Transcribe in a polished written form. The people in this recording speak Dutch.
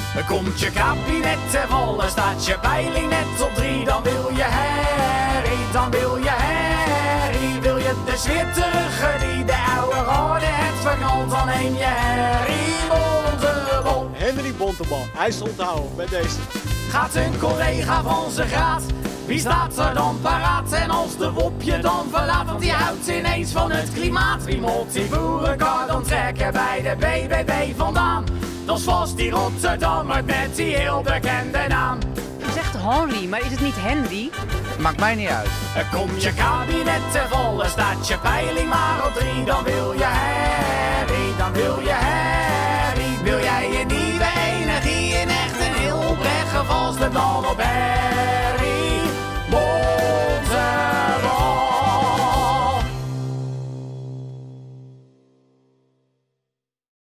Komt je kabinet te vallen, staat je peiling net op 3, dan wil je herrie, dan wil je herrie. Wil je de sfeer terug die de oude garde heeft verknald, dan neem je Henry Bontebal. Henry Bontebal, hij is onthouden met deze. Gaat een collega van zijn graad, wie staat er dan paraat? En als de wop je dan verlaat, want die houdt ineens van het klimaat. Wie moet die boerenkar dan trekken bij de BBB vandaan? Dat is vast die Rotterdammer met die heel bekende naam. Je zegt Henry, maar is het niet Henry? Maakt mij niet uit. Komt je kabinet te vallen, staat je peiling maar op 3, dan wil je herrie, dan wil je herrie. Wil jij je nieuwe energie in echt een heel oprecht gevalsde dan op